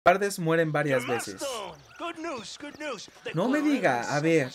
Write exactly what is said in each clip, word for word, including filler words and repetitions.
cobardes mueren varias veces. No me diga, a ver.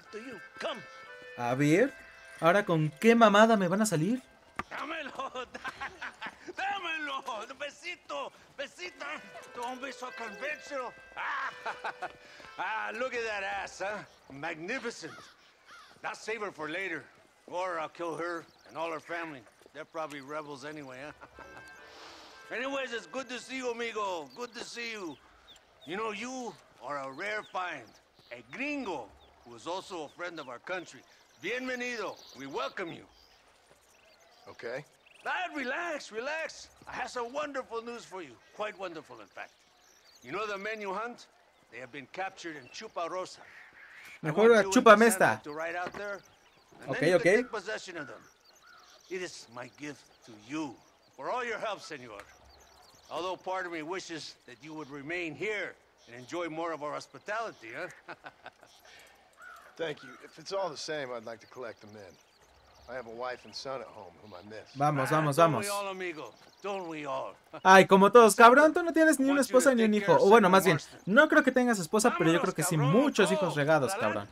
A ver, ¿ahora con qué mamada me van a salir? Dámelo, dámelo, besito, besita, un beso conventional. Ah, look at that ass, huh? Magnificent. Now save her for later, or I'll kill her and all her family. They're probably rebels anyway, huh? Anyways, it's good to see you, amigo. Good to see you. You know, you are a rare find. A gringo, who is also a friend of our country. Bienvenido. We welcome you. Okay. Lad, relax, relax. I have some wonderful news for you. Quite wonderful, in fact. You know the men you hunt? They have been captured in Chuparosa. Mejor a Chupamesta. Okay, okay. Take possession of them. It is my gift to you for all your help, senor. Although part of me wishes that you would remain here and enjoy more of our hospitality, huh? Thank you. If it's all the same, I'd like to collect the men. I have a wife and son at home whom I miss. Vamos, vamos, vamos. Don't we all, amigo? Don't we all? Ay, como todos, cabrón, tú no tienes ni una esposa ni un hijo. O bueno, más bien, no creo que tengas esposa, pero yo creo que sí muchos hijos regados, cabrón.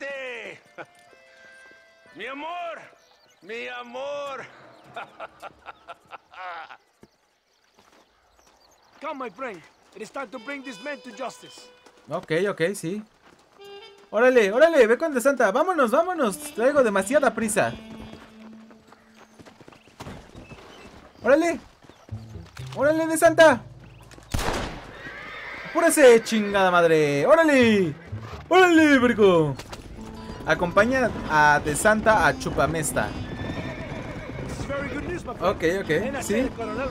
Mi amor, mi amor. Come, my friend. It is time to bring these men to justice. Ok, ok, sí. Órale, órale, ve con De Santa. Vámonos, vámonos. Traigo demasiada prisa. Órale. Órale, De Santa. Apúrese, chingada madre. Órale. Órale, brico. Acompaña a De Santa a Chupamesta. Ok, ok, sí.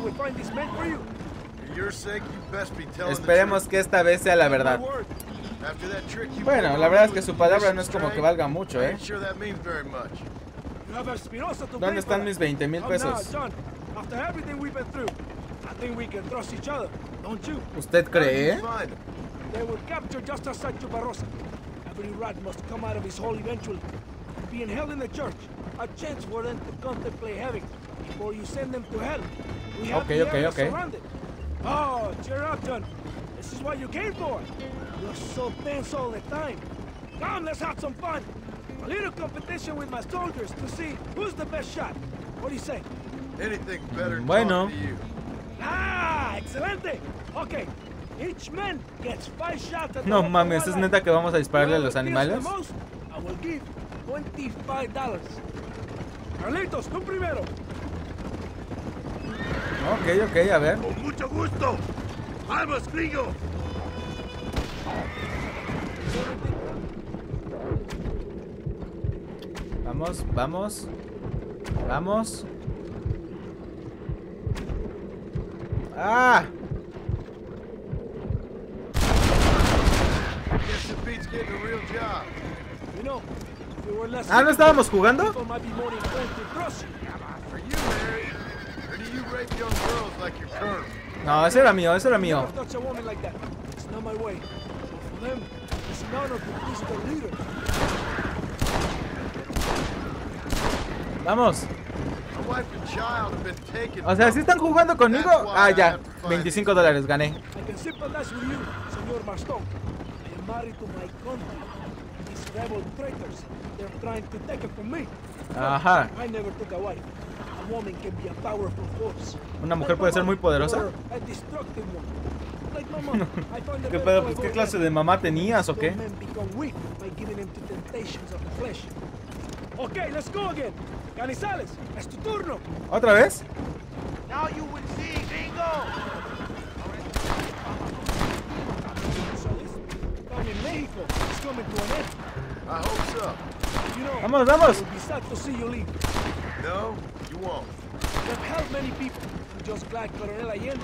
Esperemos que esta vez sea la verdad. Bueno, la verdad es que su palabra no es como que valga mucho, ¿eh? ¿Dónde están mis veinte mil pesos? ¿Usted cree? Ok, ok, ok. Oh, cheer up, John. This is what you came for. You're so tense all the time. Come, let's have some fun. A little competition with my soldiers to see who's the best shot. What do you say? Anything better bueno. To you. Ah, excelente. Okay, each man gets five shots at no mames, ¿es neta que vamos a dispararle a los animales? I will give twenty-five dollars. Carlitos, tú primero. Ok, ok, a ver. Con mucho gusto. Vamos, gringo. Vamos, vamos. Vamos. ¡Ah! Ah, ¿no estábamos jugando? No, ese era mío, ese era mío. Vamos. O sea, ¿sí están jugando conmigo? Ah, ya. veinticinco dólares, gané. Ajá. Una mujer puede ser muy poderosa. ¿Qué pedo? Pues, ¿qué clase de mamá tenías o qué? Ok, let's go again. Canizales, es tu turno. ¿Otra vez? Now you will see, gringo. In Mexico, it's coming to an end. I hope so. You know, vamos, vamos. I will be sad to see you leave. No, you won't. You have helped many people. I'm just glad Coronel Allende.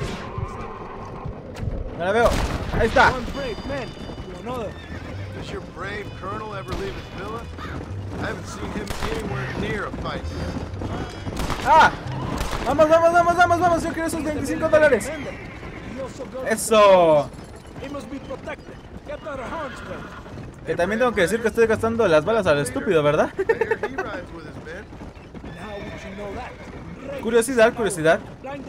No la veo. Ahí está. One brave man to another. Does your brave colonel ever leave his villa? I haven't seen him anywhere near a fight yet. ¡Ah! ¡Vamos, vamos, vamos, vamos, vamos! Yo quiero esos veinticinco dólares. ¡Eso! Que también tengo que decir que estoy gastando las balas a lo estúpido, ¿verdad? Curiosidad, curiosidad.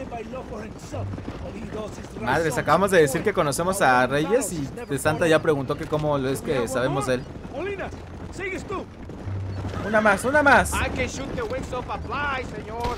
Madres, acabamos de decir que conocemos a Reyes y de Santa ya preguntó que cómo es que sabemos de él. Una más, una más. I can shoot the wings off a fly, señor.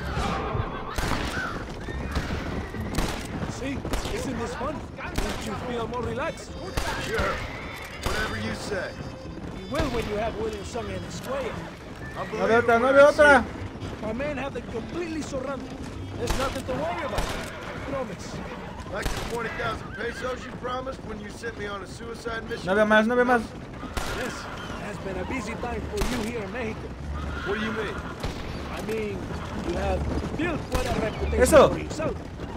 See, isn't this fun? Don't you feel more relaxed? Sure. Whatever you say. You will when you have Williamson in the square. No veo otra, no veo otra. My men have them completely surrounded. There's nothing to worry about. Promise. Like the twenty thousand pesos you promised when you sent me on a suicide mission. No veo más, no veo más. Yes, it has been a busy time for you here in Mexico. What do you mean? I mean, you have built quite a reputation Eso. for yourself.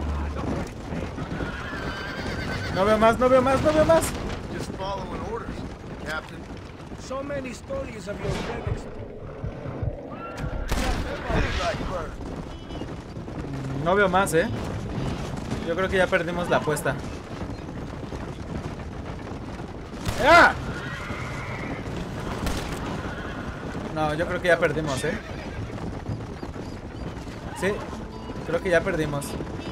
No veo más, no veo más, no veo más. Just following orders, Captain. So many stories of your friends. No veo más, eh. Yo creo que ya perdimos la apuesta. ¡Ah! No, yo creo que ya perdimos, eh. Sí, creo que ya perdimos.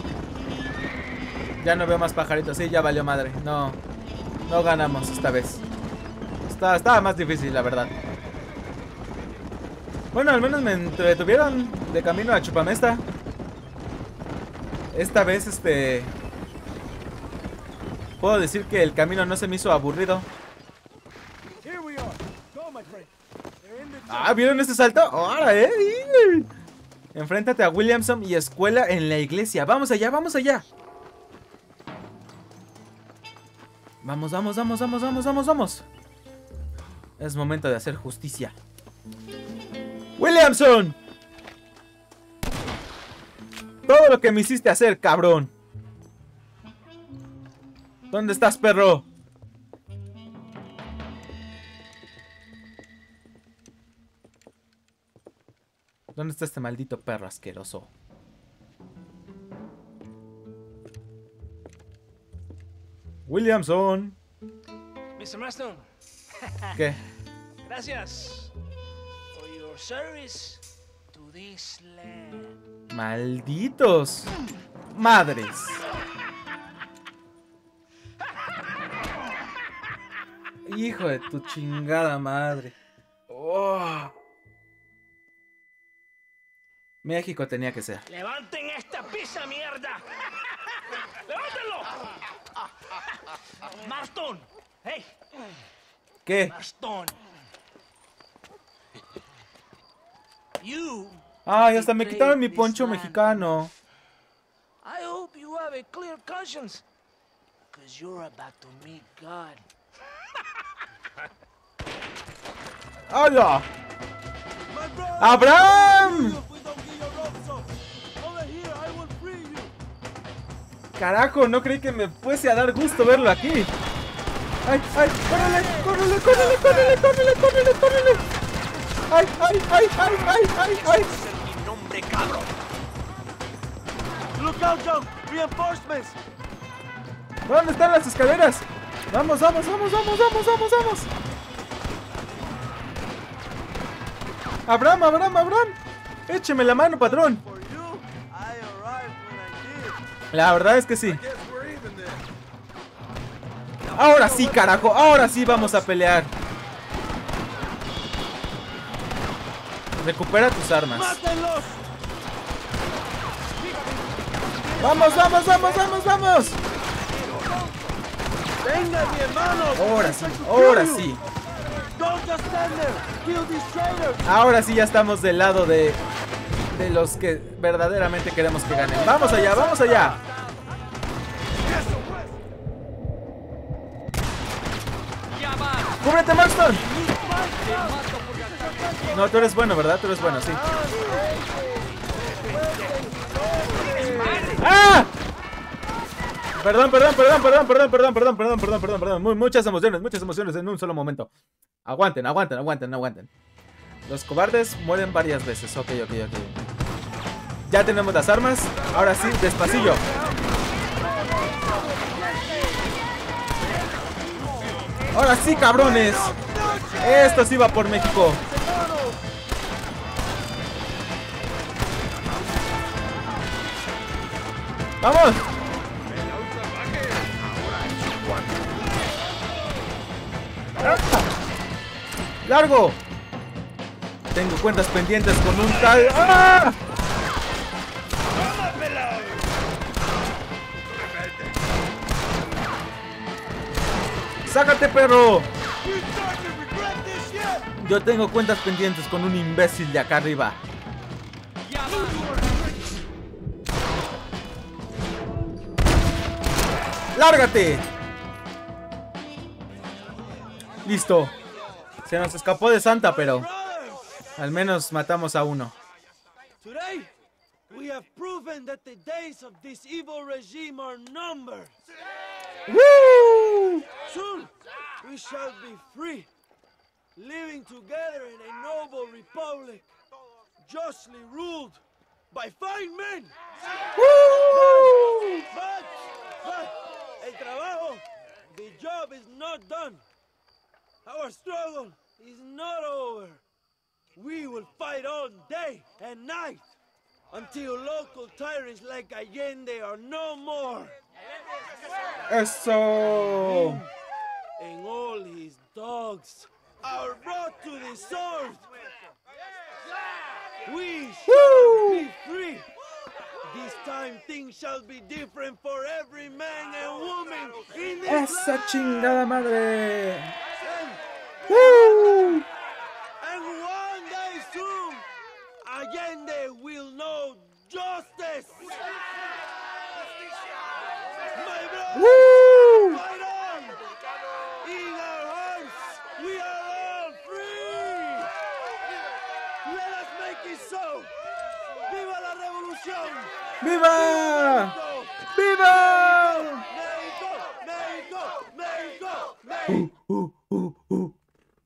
Ya no veo más pajaritos. Sí, ya valió madre. No, no ganamos esta vez. Está, estaba más difícil, la verdad. Bueno, al menos me entretuvieron de camino a Chupamesta. Esta vez, este... puedo decir que el camino no se me hizo aburrido. Ah, ¿vieron este salto? Ahora, eh. Enfréntate a Williamson y escuela en la iglesia. Vamos allá, vamos allá. Vamos, vamos, vamos, vamos, vamos, vamos, vamos. Es momento de hacer justicia. ¡Williamson! Todo lo que me hiciste hacer, cabrón. ¿Dónde estás, perro? ¿Dónde está este maldito perro asqueroso? Williamson. mister Marston. ¿Qué? Gracias for your service to this land. Malditos. Madres. Hijo de tu chingada madre. Oh. México tenía que ser. ¡Levanten esta pizza, mierda! ¡Levántenlo! Marston. Hey. ¿Qué? Marston. You. Ay, hasta me quitaron mi poncho mexicano. I hope you have a clear conscience, because you're about to meet God. ¡Hola! ¡Abraham! Carajo, no creí que me fuese a dar gusto verlo aquí. ¡Ay, ay! ¡Córrele! ¡Córrele, córrele, córrele, córrele, córrele, córrele! ¡Ay, ay, ay, ay, ay, ay, ay! Mi nombre, cabrón. Look out, John. Reinforcements. ¿Dónde están las escaleras? Vamos, vamos, vamos, vamos, vamos, vamos, vamos. Abraham, Abraham, Abraham. Écheme la mano, patrón. La verdad es que sí. Ahora sí, carajo. Ahora sí vamos a pelear. Recupera tus armas. Vamos, vamos, vamos, vamos, vamos. Venga, mi hermano. Ahora sí, ahora sí. Ahora sí ya estamos del lado de de los que verdaderamente queremos que ganen. Vamos allá, vamos allá. ¡Cúbrete, Marston! No, tú eres bueno, ¿verdad? Tú eres bueno, sí. ¡Ah! Perdón, perdón, perdón, perdón, perdón, perdón, perdón, perdón, perdón, perdón, perdón. Muchas emociones, muchas emociones en un solo momento. Aguanten, aguanten, aguanten, aguanten. Los cobardes mueren varias veces. Ok, ok, ok. Ya tenemos las armas. Ahora sí, despacillo. Ahora sí, cabrones. Esto sí va por México. ¡Vamos! ¡Largo! Tengo cuentas pendientes con un tal... ¡Ah! ¡Sácate, perro! Yo tengo cuentas pendientes con un imbécil de acá arriba. ¡Lárgate! Listo. Se nos escapó de Santa, pero al menos matamos a uno. Today, we have proven that the days of this evil regime are numbered. ¡Woo! Soon, we shall be free, living together in a noble republic, justly ruled by fine men. ¡Woo! But, but, el trabajo, the job is not done. Our struggle is not over. We will fight all day and night until local tyrants like Allende are no more. ¡Eso! And all his dogs are brought to the sword. We shall be free. This time things shall be different for every man and woman in this ¡Esa land. chingada madre! And, ¡Woo! and one day soon, Allende will know justice. My brother, ¡Woo! fight on! In our hearts, we are all free. Let us make it so. ¡Viva la revolución! ¡Viva! ¡Viva! ¡México! ¡México! ¡México! Uh, uh, uh, uh.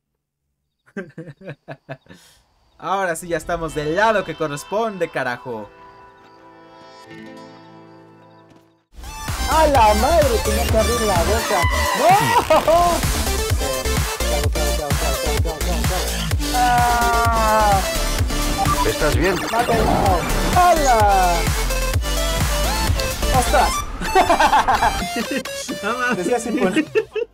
Ahora sí ya estamos del lado que corresponde, carajo. ¡A la madre! Tenía que abrir la boca. ¡No! ¡Ah! ¿Estás bien? ¡Mátalo! ¡Hala! ¡Ostras! Decía sin poner.